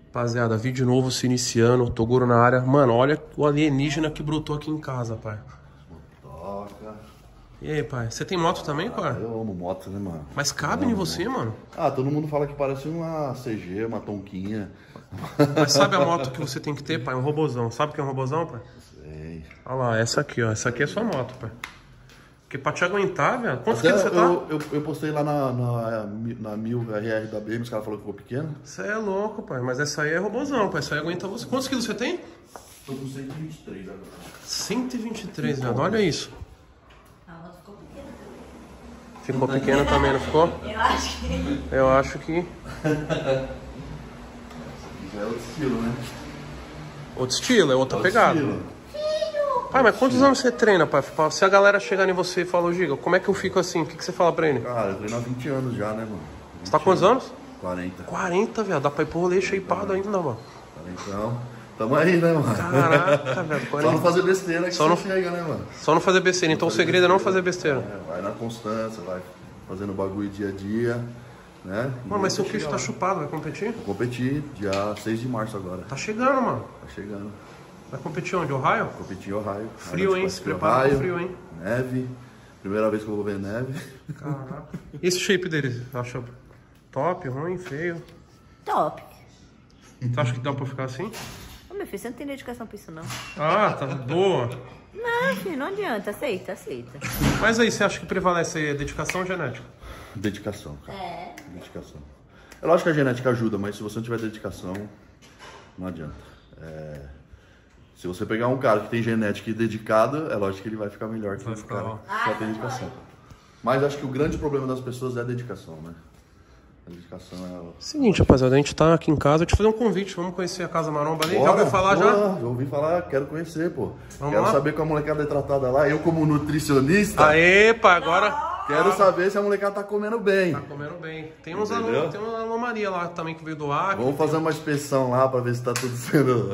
Rapaziada, vídeo novo se iniciando, Toguro na área. Mano, olha o alienígena que brotou aqui em casa, pai. Toca. E aí, pai? Você tem moto também, pai? Eu amo moto, né, mano? Mas cabe em você, mano? Ah, todo mundo fala que parece uma CG, uma Tonquinha. Mas sabe a moto que você tem que ter, pai? Um robozão. Sabe o que é um robozão, pai? Sei. Olha lá, essa aqui, ó. Essa aqui é sua moto, pai. Porque pra te aguentar, velho. Quantos quilos você tá? Eu postei lá na 1000 RR da BM, os caras falaram que ficou pequeno. Você é louco, pai. Mas essa aí é robozão, pai. Essa aí aguenta você. Quantos quilos você tem? Tô com 123 agora. 123, velho. Olha isso. A moto ficou pequena. Ficou pequena também, não ficou? Eu acho que... Eu acho que... Já é outro estilo, né? Outro estilo, é outra Outro pegada. estilo. Pai, mas quantos anos você treina, pai? Se a galera chegar em você e falar, Giga, como é que eu fico assim? O que você fala pra ele? Cara, eu treino há 20 anos já, né, mano? Você tá com quantos anos? 40. 40, velho. Dá pra ir pro rolê shapeado ainda, mano. Então, tamo aí, né, mano? Caraca, velho. 40. Só não fazer besteira que Só você não- chega, né, mano? Só não fazer besteira. Então o segredo é não fazer besteira. É, vai na constância, vai fazendo bagulho dia a dia, né? Mano, mas seu Chega queixo tá lá. chupado. Vai competir? Vou competir dia 6 de março agora. Tá chegando, mano. Tá chegando. Vai competir onde? Ohio? Competir em Ohio. Frio, hein? Se prepara Ohio, pro frio, hein? Neve. Primeira vez que eu vou ver neve. Caraca. E esse shape dele? Acha top, ruim, feio? Top. Você acha que dá pra ficar assim? Ô, meu filho, você não tem dedicação pra isso, não. Ah, tá boa. Não, filho, não adianta. Aceita, aceita. Mas aí, você acha que prevalece aí a dedicação ou genética? Dedicação, cara. É. Dedicação. É lógico que a genética ajuda, mas se você não tiver dedicação, não adianta. Se você pegar um cara que tem genética e dedicado, é lógico que ele vai ficar melhor que Vai um ficar, cara ó. que só tem dedicação. Mas acho que o grande problema das pessoas é a dedicação, né? A dedicação é o... Seguinte, rapaziada, a gente tá aqui em casa. Eu te fazer um convite. Vamos conhecer a Casa Maromba ali. Já ouviu falar já? Já ouvi falar, quero conhecer, pô. Vamos Quero lá? saber como a molecada é tratada lá. Eu, como nutricionista, Aê, pá, agora quero saber se a molecada tá comendo bem. tá comendo bem. Tem uns Entendeu? alunos, tem uma Maria lá também que veio do Acre. Vamos fazer uma inspeção lá pra ver se tá tudo sendo...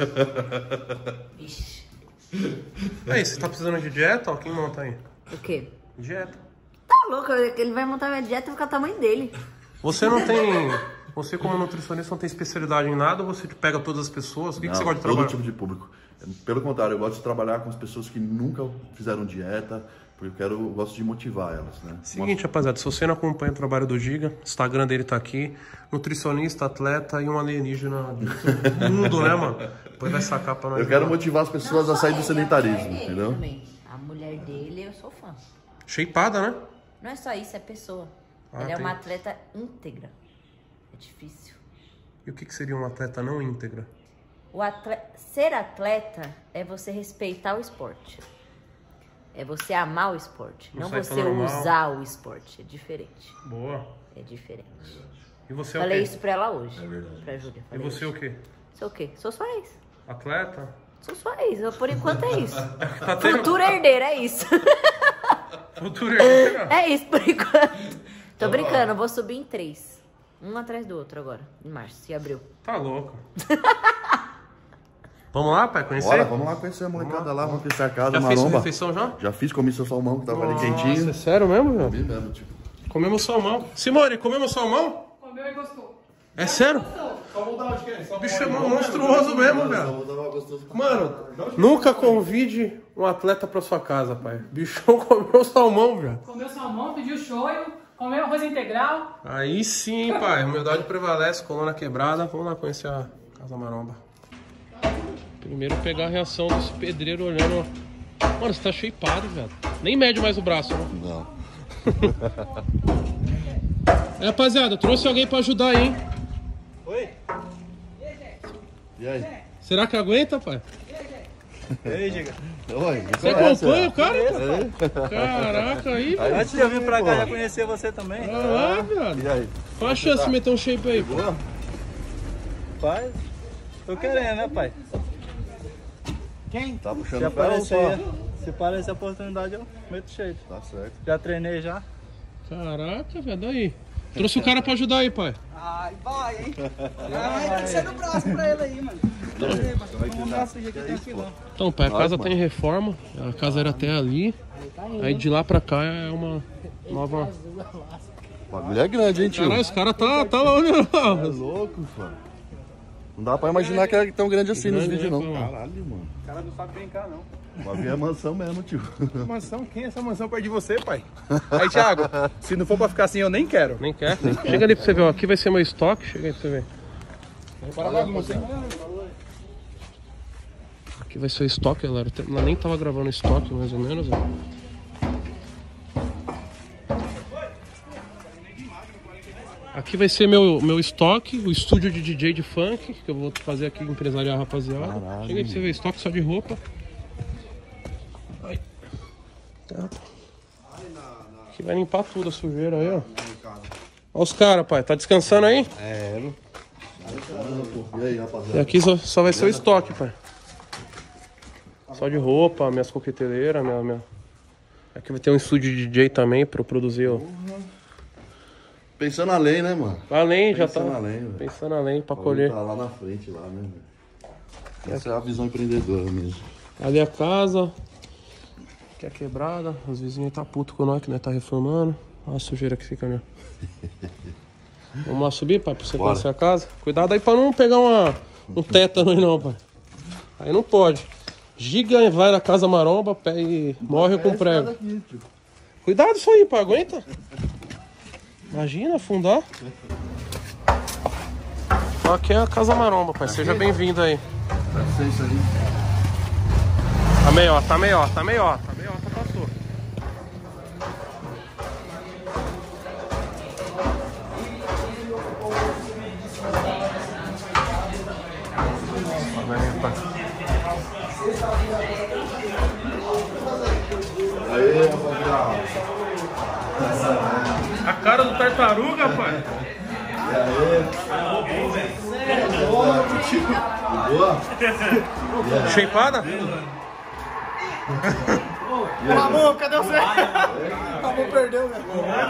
Ixi. Aí, você tá precisando de dieta? Ó, quem monta aí? O quê? Dieta. Tá louco, ele vai montar minha dieta e ficar o tamanho dele. Você não tem... Você como nutricionista não tem especialidade em nada ou você pega todas as pessoas? O que, que você gosta de todo trabalhar? tipo de público. Pelo contrário, eu gosto de trabalhar com as pessoas que nunca fizeram dieta, porque eu gosto de motivar elas, né? Seguinte, rapaziada, se você não acompanha o trabalho do Giga, o Instagram dele tá aqui, nutricionista, atleta e um alienígena do mundo, né, mano? Depois vai sacar pra nós. Eu quero motivar as pessoas a sair do ele, sedentarismo, a mulher dele entendeu? também. A mulher dele, eu sou fã. Shapeada, né? Não é só isso, é pessoa. Ah, Ela é tem. uma atleta íntegra. É difícil. E o que, que seria um atleta não íntegra? Ser atleta é você respeitar o esporte. É você amar o esporte. Não Não sai você falando mal. usar o esporte. É diferente. Boa. É diferente. E você é o Falei quê? isso pra ela hoje. É verdade. Pra Júlia. E Falei você isso. o quê? Sou o quê? Sou sua ex. Atleta? Sou sua ex. Por enquanto é isso. Tá tendo... Futura herdeira, é isso. Futuro herdeiro? É isso por enquanto. Tô brincando, eu vou subir em 3. Um atrás do outro agora. Em março, em abril. Tá louco. Vamos lá, pai? Conhecer? Bora, vamos lá conhecer a molecada lá, vamos conhecer a casa, Já fez sua maromba. refeição já? Já fiz, comi seu salmão que tava ali Nossa, quentinho. é sério mesmo, meu? Comi mesmo, tipo. Comemos salmão. Simone, comemos salmão? Comeu e gostou. É sério? Só mudar onde que é? Só O bicho é monstruoso mesmo, velho. Tava gostoso pra Mano, nunca convide um atleta pra sua casa, pai. Bichão comeu salmão, velho. comeu salmão, pediu shoyu, comeu arroz integral. Aí sim, pai. Humildade prevalece, coluna quebrada. Vamos lá conhecer a Casa Maromba. Primeiro pegar a reação desse pedreiro olhando. Mano, você tá shapeado, velho. Nem mede mais o braço, né? Não. É, rapaziada, trouxe alguém pra ajudar aí, hein? Oi? E aí? Será que aguenta, pai? E aí, Giga? Oi, Você acompanha o cara? Caraca, aí, velho. Antes de eu vir pra cá, já conhecer você também. Ah, velho. E aí? Qual a chance de meter um shape aí, pô? Boa? Pai, tô querendo, né, pai? Tá Se puxando o ferro aparecer, só. se aparecer a oportunidade, eu meto shape. Tá certo. Já treinei já. Caraca, velho, daí. Trouxe o cara pra ajudar aí, pai. Ai, vai, hein? Vai descendo o braço pra ele aí, mano. Vamos dar essa aqui tranquilão. Então, pai, a casa tá em reforma. A casa era até ali. Aí de lá pra cá é uma nova... O bagulho é grande, hein, tio? Caralho, os caras tá lá olhando. É louco, mano. Não dá pra imaginar que é tão grande assim nos Grande, vídeos, né, não. pô? Caralho, mano. O cara não sabe brincar, não. O avião é mansão mesmo, tio. Mansão? Quem é essa mansão perto de você, pai? Aí, Thiago, se não for pra ficar assim, eu nem quero. Nem quer? Chega ali pra você ver, ó. Aqui vai ser meu estoque. Chega aí pra você ver. Para lá, você. Aqui vai ser o estoque, galera. Eu nem tava gravando estoque, mais ou menos, ó. Aqui vai ser meu estoque, o estúdio de DJ de funk, que eu vou fazer aqui empresariar a rapaziada. Caralho. Chega aí pra você ver, estoque só de roupa. Ai. Tá. Aqui vai limpar tudo a sujeira aí, ó. Ó os caras, pai. Tá descansando aí? E aí, E rapaziada? aqui só vai ser o estoque, pai. Só de roupa, minhas coqueteleiras, minha... Aqui vai ter um estúdio de DJ também pra eu produzir, ó. Pensando além, né, mano? Além, já tá. Pensando além, velho. Pensando além pra Tá colher. lá na frente, lá, né, velho? Essa é a visão empreendedora mesmo. Ali Ali a casa, que é quebrada, os vizinhos tá puto com nós, que nós tá reformando. Olha a sujeira que fica, né? Vamos lá subir, pai, pra você Bora. conhecer a casa. Cuidado aí pra não pegar um tétano aí não, pai. Aí não pode. Giga vai na casa maromba e morre com prego. Cuidado isso aí, pai, aguenta. Imagina afundar. Aqui é a casa maromba, pai. Seja bem-vindo aí. Deve ser isso aí. Tá meiota, passou. Aí, rapaziada. A cara do tartaruga, pai. Boa? Shapeada? Ramon, cadê você? Ramon perdeu, velho.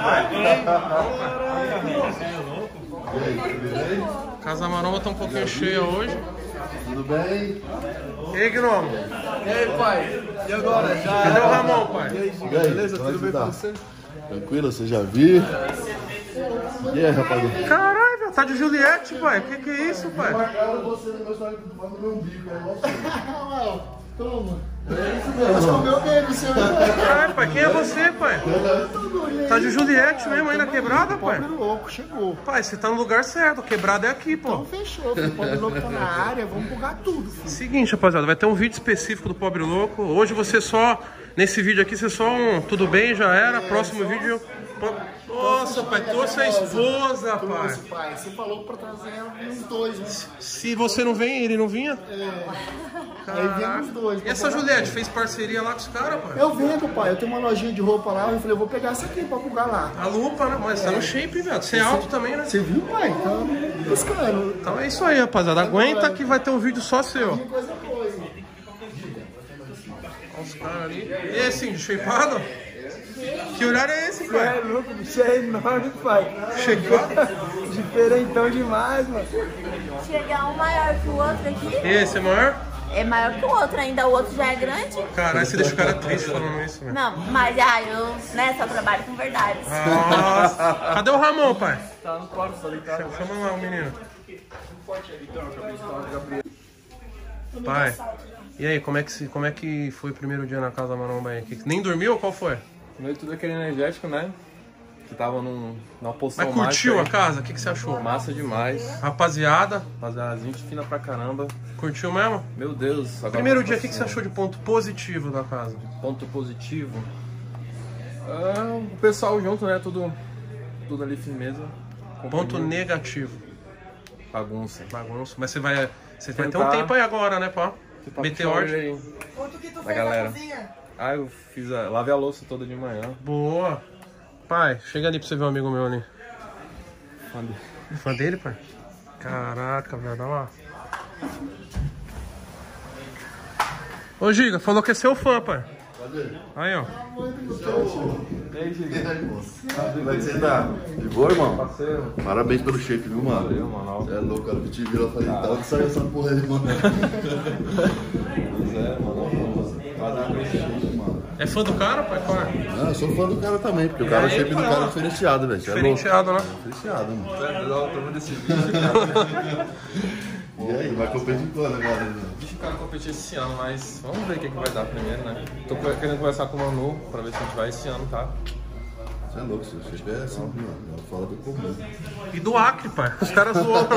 Casa maromba tá um pouquinho cheia hoje. Tudo bem? E aí, Gnomo? E aí, pai? E agora? Já... Cadê o Ramon, pai? E aí, Beleza? como é Tudo que bem tá? com você? Tranquilo, você já viu? E aí, rapaziada? Caralho, velho, tá de Juliette, pai. Que é isso, pai? Marcaram você no meu Instagram, no meu umbigo, é igual você. Toma. Esse é o meu Beijo, seu. Caralho, pai, quem é você, pai? Tá de Juliette mesmo aí na quebrada, pai? Pobre louco, chegou. Pai, você tá no lugar certo, quebrada é aqui, pô. Então fechou, filho. Pobre louco tá na área, vamos bugar tudo, filho. Seguinte, rapaziada, vai ter um vídeo específico do Pobre Louco. Hoje você só, nesse vídeo aqui, você só tudo bem, já era. Próximo vídeo... Nossa, pai, trouxe a esposa, pai. Pai, você falou pra trazer uns dois, né? Se você não vem, ele não vinha? Aí vem os dois. E essa Juliette, fez parceria lá com os caras, pai? Eu vendo, pai. Eu tenho uma lojinha de roupa lá. Eu falei, eu vou pegar essa aqui pra bugar lá. A lupa, né? Mas tá no shape, velho. Você é alto também, né? Você viu, pai? Então, buscando. Então é isso aí, rapaziada. Aguenta que vai ter um vídeo só seu. Coisa boa, hein? Olha os caras ali. E esse, de shapeado? Que olhar é esse, pai? louco, bicho é enorme, pai. Shapeado? Diferentão demais, mano. Chegar um maior que o outro aqui. Esse é maior? É maior que o outro ainda, o outro já é grande. Caralho, você deixa o cara triste falando isso, velho. Não, mas eu, né, só trabalho com verdades. Nossa. Cadê o Ramon, pai? Tá no quarto, tá ligado? Chama lá o menino. Pai, e aí, como é que foi o primeiro dia na casa maromba aí? Nem dormiu ou qual foi? Primeiro tudo aquele energético, né? Que tava numa posição Mas curtiu a mágica casa? O que você achou? aí. Massa demais. Rapaziada, Rapaziada, gente fina pra caramba. curtiu mesmo? Meu Deus. Agora Primeiro vamos dia, o pra que você cima. achou de ponto positivo da casa? Ponto positivo. O pessoal junto, né? Tudo ali firmeza. Ponto negativo. Bagunça. Bagunça. Mas você vai ter um Tentar. tempo aí agora, né, pá? Tentar Meteor. puxar ele aí Quanto que tu da fez galera. na cozinha? Eu lavei a louça toda de manhã. Boa. Pai, chega ali pra você ver um amigo meu ali. Fã dele, pai? Caraca, velho, olha lá. Ô, Giga, falou que é seu fã, pai. Aí, ó. Como é que você tá? De boa, irmão? Parceiro. Parabéns pelo shape, viu, mano? Valeu, mano. Você é louco, cara, que te virou, eu falei, tá, saiu essa porra aí, mano. Pois é, mano. Vai dar com esse shape, mano. É fã do cara, pai? Qual é? Ah, eu sou fã do cara também, porque o cara, o shape do cara é diferenciado, velho. Você é louco. Diferenciado, né? Diferenciado, mano. Tô vendo esse vídeo, cara. E aí, vai competir quando agora? Deixa o cara competir esse ano, mas vamos ver o que vai dar primeiro, né? Tô querendo conversar com o Manu pra ver se a gente vai esse ano, tá? Você é louco, se você tiver assim, mano, fora do comum. E do Acre, pai. Os caras zoam.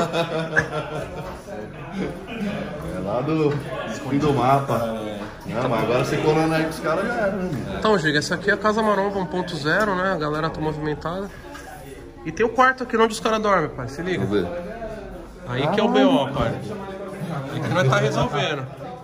É lá do fim do mapa. Não, mas agora você colando aí com os caras já era, né, mano? Então, Giga, essa aqui é a Casa Maromba 1.0, né? A galera tá movimentada. E tem o quarto aqui onde os caras dormem, pai. Se liga. Vamos ver. Aí que é o BO, pai. E que nós tá resolvendo.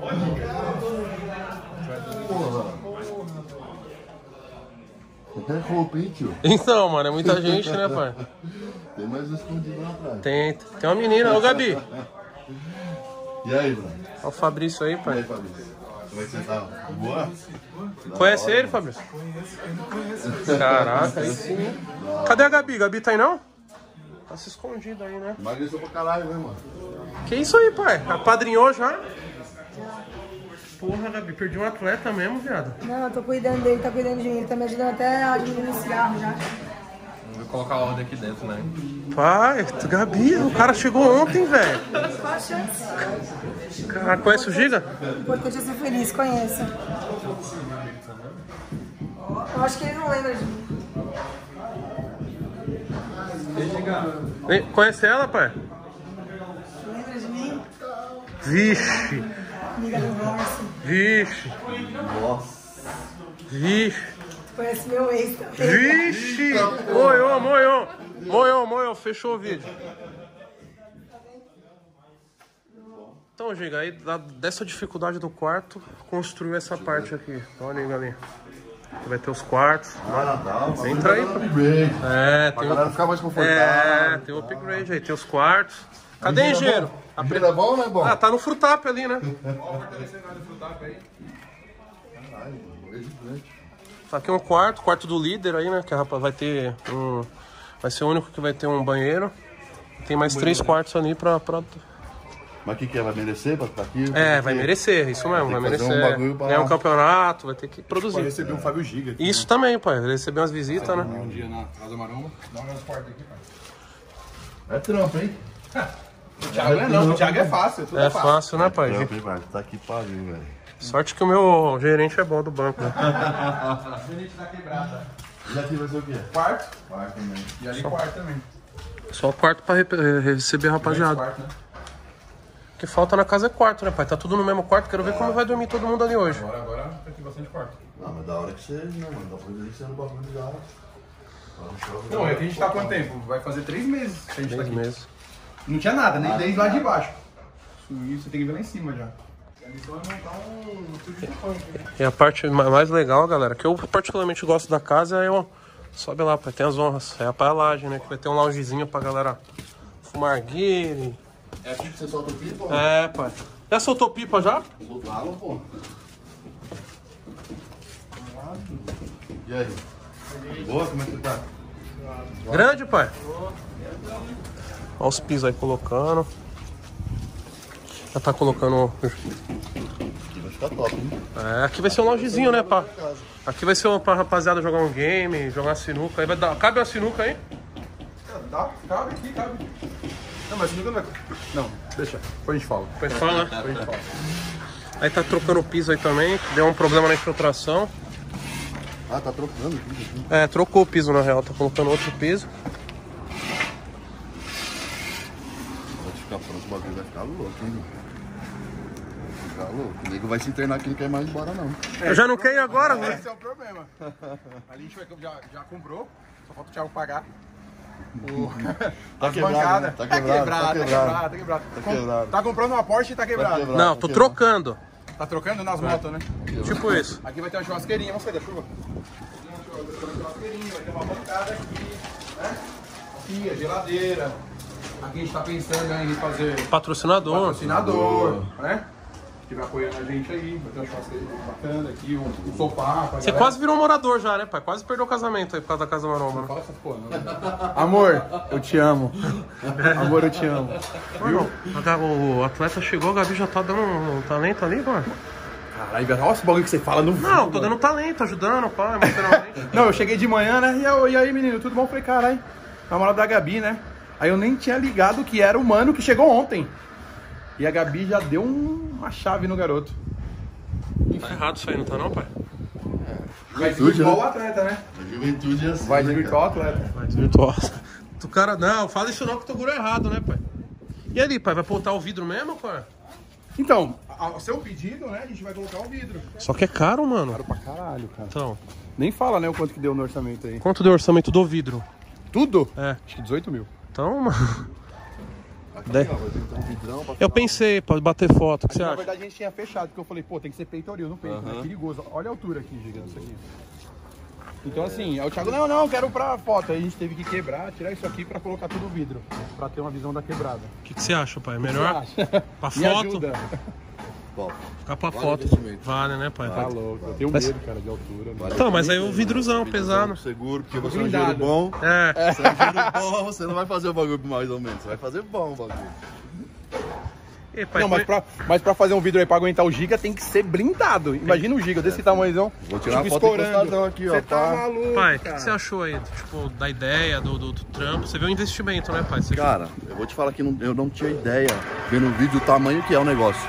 Até roupa, hein, tio? Então, mano, é muita gente, né, pai? Tem mais um escondido lá atrás. Tem uma menina. Ô, Gabi. E aí, mano? Olha o Fabrício aí, E aí, pai. Fabrício? Como é que você tá? Boa? Conhece ele, Fabrício? Caraca, aí sim. Cadê a Gabi? Gabi tá aí, não? Tá se escondido aí, né? Emagreceu pra caralho, né, mano? Que isso aí, pai? Apadrinhou já? Porra, Gabi, perdi um atleta mesmo, viado. Não, eu tô cuidando dele, tá cuidando de mim. Ele tá me ajudando até a diminuir o cigarro já. Vou colocar a ordem aqui dentro, né? Pai, Gabi, o cara chegou ontem, velho. Qual a chance? Cara, conhece o Giga? O importante é ser feliz, conheça. Eu acho que ele não lembra de mim. Conhece ela, pai? Lembra de mim? Vixe, Amiga do Morse. vixe, Nossa. vixe, Conhece meu ex também. vixe. Moiô, fechou o vídeo. Então, Giga, aí dessa dificuldade do quarto, construiu essa parte aqui. Olha aí, galinha. Vai ter os quartos. Natal, Entra aí, pô. É, Pra tem galera ficar mais confortável. tem o upgrade aí, tem os quartos. Cadê o engenheiro? Engenheiro é bom ou não é bom? Ah, tá no Frutap ali, né? Tá aqui um quarto do líder aí, né? Que a rapaz vai ter um. Vai ser o único que vai ter um banheiro. Tem mais 3 quartos ali pra. Mas o que é? Vai merecer pra ficar aqui? É, vai merecer, isso mesmo, vai Tem que fazer merecer. um bagulho pra- Ganhar um campeonato, vai ter que Pode produzir. receber um Fábio Giga aqui. Isso também, pai. Receber umas visitas, né? Um dia na Casa Maromba. Dá umas portas aqui, pai. É trampo, hein? O Thiago não, o Thiago é fácil. Tudo É fácil, né, pai? Trampo, hein, pai? Tá aqui pariu, velho. Sorte que o meu gerente é bom do banco, né? Gerente da quebrada. E aqui vai ser o quê? Quarto. Quarto também. E ali quarto também. Só quarto pra receber a rapaziada. Quarto, né? O que falta na casa é quarto, né, pai? Tá tudo no mesmo quarto, quero ver como vai dormir todo mundo ali hoje. Agora vai ter bastante quarto. Não, mas da hora que você, né, mano? Dá pra ver que você é no bagulho já. Não, é que a gente tá há quanto tempo? Vai fazer 3 meses que a gente tá 3 aqui. meses. Não tinha nada, nem desde lá de baixo. Isso você tem que ver lá em cima já. A missão é montar um estúdio de funk. E a parte mais legal, galera, que eu particularmente gosto da casa é o... Sobe lá, pai, tem as honras. É a paelagem, né? Que vai ter um loungezinho pra galera fumar guile. É aqui que você solta o pipa? É, pai. Já soltou pipa já? Soltava, pô. E aí? Boa, como é que você tá? Grande, pai. Olha os pisos aí colocando. Já tá colocando... Aqui vai ficar top, hein? É, aqui vai ser um loungezinho, né, pá? Aqui vai ser pra rapaziada jogar um game, jogar uma sinuca. Aí vai dar... Cabe uma sinuca aí? Dá, cabe aqui, cabe. Não, mas nunca não vai. Não, deixa. Depois a gente fala. Depois fala, né? Depois a gente fala. Aí tá trocando o piso aí também. Deu um problema na infiltração. Ah, tá trocando aqui. É, trocou o piso na real. Tá colocando outro piso. Vai ficar pronto, o bagulho vai ficar louco, hein, mano? Vai ficar louco. O nego vai se internar aqui, não quer mais ir embora, não. Eu já não quero ir agora, né? Esse é o problema. Ali a gente já comprou, só falta o Thiago pagar. Tá As quebrado, bancadas. né? Tá quebrado. Tá comprando uma Porsche e tá quebrado. Não, tô trocando. Tá trocando nas motos, né? Tipo isso. Aqui vai ter uma churrasqueirinha, vamos sair da chuva. Vai ter uma churrasqueirinha, vai ter uma bancada aqui, né? Aqui, a geladeira. Aqui a gente tá pensando em fazer patrocinador, né? Que vai apoiando a gente aí, vai ter uma churrasqueirinha bacana aqui, um sofá. Você quase virou morador já, né, pai? Quase perdeu o casamento aí por causa da Casa Maromba, né? Fala essa porra, não. Amor, eu te amo. Amor, eu te amo. Viu? O atleta chegou, a Gabi já tá dando um talento ali, mano. Caralho, olha esse bagulho que você fala no vídeo. Não, tô dando talento, ajudando, pai, emocionalmente. Não, eu cheguei de manhã, né? E aí, menino, tudo bom? Eu falei, caralho, namorado da Gabi, né? Aí eu nem tinha ligado que era o mano que chegou ontem. E a Gabi já deu uma chave no garoto. Tá errado isso aí, não tá não, pai? Vai desvirtuar o atleta, né? A juventude é assim. Vai desvirtuar o atleta. Vai desvirtuar. O cara, não, fala isso não que o Toguro é errado, né, pai? E ali, pai, vai botar o vidro mesmo, pai? Então, ao seu pedido, né, a gente vai colocar o vidro. Só que é caro, mano. Caro pra caralho, cara. Então, Nem fala, né, o quanto que deu no orçamento aí. quanto deu o orçamento do vidro? Tudo? É. Acho que 18 mil. Então, mano... Aqui, Dez. ó, vai ter um vidrão pra Eu pensei, pra bater foto, o que você Na acha? verdade, a gente tinha fechado, porque eu falei, pô, tem que ser peitoril no peito, né? Perigoso. Olha a altura aqui, gigante, isso aqui. Então, assim, aí o Thiago, não, quero pra foto. Aí a gente teve que quebrar, tirar isso aqui pra colocar tudo vidro, pra ter uma visão da quebrada. O que você acha, pai? Melhor? O que você acha? Pra Me foto? ajuda. Top. Ficar pra Vale foto. o investimento. Vale, né, pai? Tá louco, eu tenho Mas- medo, cara, de altura. Né? Então, mas aí o vidrozão pesado. Seguro, porque você é um Blindado. engenheiro bom. É. Você é um engenheiro bom, você não vai fazer o bagulho mais ou menos. Você vai fazer bom o bagulho. E, pai, Não, mas pra fazer um vidro aí pra aguentar o giga tem que ser blindado. Imagina um giga desse tamanhozão. Vou tirar tipo, uma foto escorando. encostadão aqui, ó. Você tá pá. maluco, pai, o cara. que você achou aí, tipo, da ideia, do trampo? Você viu o investimento, né, pai? Você Cara, eu vou te falar que eu não tinha ideia, vendo o vídeo, o tamanho que é o negócio.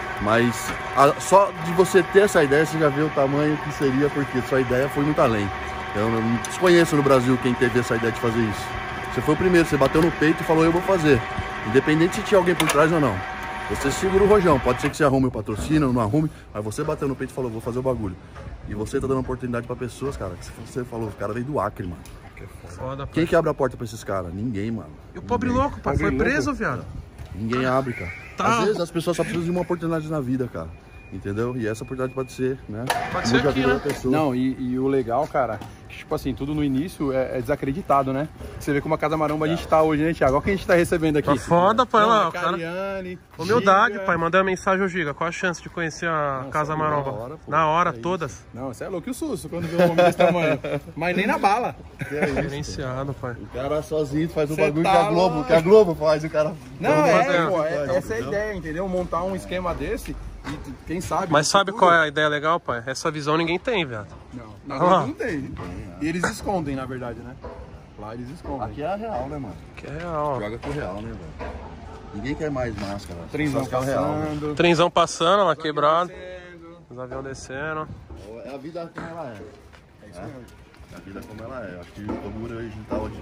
Mas só de você ter essa ideia, você já vê o tamanho que seria, porque sua ideia foi muito além. Eu não desconheço no Brasil quem teve essa ideia de fazer isso. Você foi o primeiro, você bateu no peito e falou, eu vou fazer. Independente se tinha alguém por trás ou não. Você segura o rojão, pode ser que você arrume o patrocínio, não arrume, mas você bateu no peito e falou, vou fazer o bagulho. E você tá dando oportunidade pra pessoas, cara, que você falou, o cara veio do Acre, mano. foda, pai. Quem que abre a porta pra esses caras? Ninguém, mano. E o pobre Ninguém. louco, pai, Pobre foi louco. preso, viado. Ninguém abre, cara. Tá. Às vezes as pessoas só precisam de uma oportunidade na vida, cara. Entendeu? E essa oportunidade pode ser, né? Pode ser muda a aqui, vida né? da pessoa. Não, e o legal, cara, que, tipo assim, tudo no início é desacreditado, né? Você vê como a Casa Maromba a gente tá hoje, né, Thiago? Olha o que a gente tá recebendo aqui. Tá foda, pai, Não, lá, a o cara... Cariane, Humildade, Giga. pai, mandei uma mensagem ao Giga. Qual a chance de conhecer a Casa Maromba? na hora, pô. Na hora, É isso. todas. Não, você é louco e o susto quando vê um homem desse tamanho. Mas nem na bala. Diferenciado, pai. O cara sozinho faz o Cê bagulho tá que a Globo, louco. que a Globo faz, o cara. Não, fazer. pô, Faz, essa é a entendeu? ideia, entendeu? Montar um esquema desse e quem sabe... Mas no sabe futuro- qual é a ideia legal, pai? Essa visão ninguém tem, viado. Não, na Ah. verdade não tem. E eles escondem, na verdade, né? Lá eles escondem. Aqui é a real, né, mano? Que é real, ó. Joga pro real, né, velho? Ninguém quer mais máscara. Trenzão Só quer o real. passando. Trenzão passando, lá quebrado. Os aviões descendo. É a vida como ela é. É isso mesmo. A vida como ela é. Acho que o Toguro ele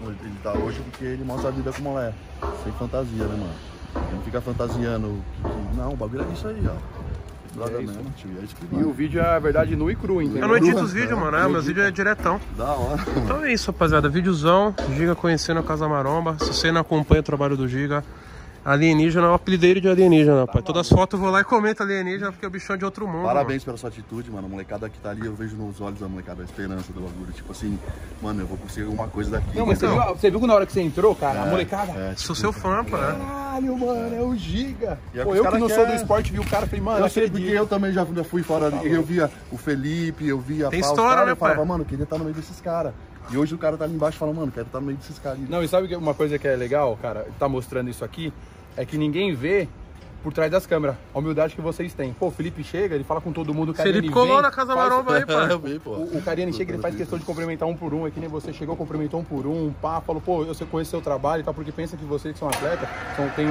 tá hoje porque ele mostra a vida como ela é. Sem fantasia, né, mano? Ele não fica fantasiando. Não, o bagulho é isso aí, ó. Droga mesmo, tio. É isso que E o vai. vídeo é a verdade nua e crua, entendeu? Eu não edito os vídeos, mano. Meus vídeos é diretão. Da hora. Então é isso, rapaziada. Videozão. Giga conhecendo a Casa Maromba. Se você não acompanha o trabalho do Giga, alienígena, é o apelideiro de alienígena, pai. Todas as fotos eu vou lá e comento alienígena porque é o bichão de outro mundo. Parabéns pela sua atitude, mano. A molecada que tá ali, eu vejo nos olhos da molecada a esperança do bagulho. Tipo assim, mano, eu vou conseguir alguma coisa daqui. Não, mas você viu que na hora que você entrou, cara, a molecada... Mano. Sou seu fã, pô, né? Caralho, mano, é o Giga. E é Pô, que os eu que cara não sou do quer- esporte, vi o cara e falei, mano, Eu não sei porque acredito. eu também já fui fora. Eu via o Felipe, eu via Tem os história, caras, né, eu falava, pai? mano, eu queria estar no meio desses caras. E hoje o cara tá ali embaixo e fala, mano, quero estar no meio desses caras. Não, e sabe que uma coisa que é legal, cara, tá mostrando isso aqui, é que ninguém vê por trás das câmeras a humildade que vocês têm. Pô, o Felipe chega, ele fala com todo mundo, o Cariani Felipe colou vem, na Casa faz- Maromba aí, pai. Eu vi, pô. O Cariani chega, ele faz questão de cumprimentar um por um, é que nem você chegou, cumprimentou um por um, pá, falou, pô, eu conheço seu trabalho e tal, porque pensa que vocês que são atletas, tem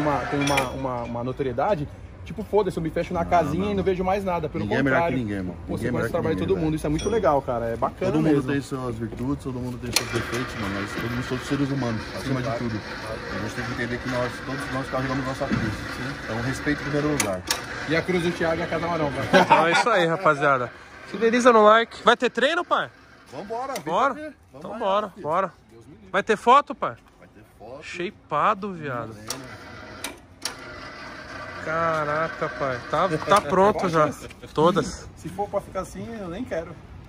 uma notoriedade, tipo, foda-se, eu me fecho na casinha e não vejo mais nada, pelo Ninguém é contrário. melhor que ninguém, mano. Você Ninguém é conhece melhor o que trabalho de ninguém, todo mundo, velho. isso é muito legal, cara, é bacana Todo mundo mesmo. tem suas virtudes, todo mundo tem seus defeitos, mano, mas todo mundo somos seres humanos, acima de tudo. A gente tem que entender que todos nós carregamos nossa cruz. Então, respeito em primeiro lugar. E a cruz do Thiago é a Casa Maromba. Então é isso aí, rapaziada. Fideliza no like. Vai ter treino, pai? Vambora, vem Bora? pra ver. Então Vamos bora, lá, filho. bora. Vai ter foto, pai? Vai ter foto. Shapeado, viado. Caraca, pai. Tá pronto já. Todas. Se for pra ficar assim, eu nem quero.